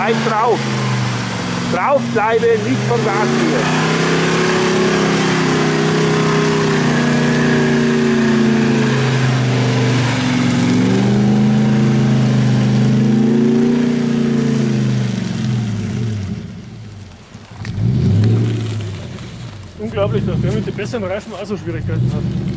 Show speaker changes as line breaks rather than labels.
bleib drauf. Drauf bleiben, nicht vom Gas rühren.
Unglaublich, dass der mit den besseren Reifen auch so Schwierigkeiten hat.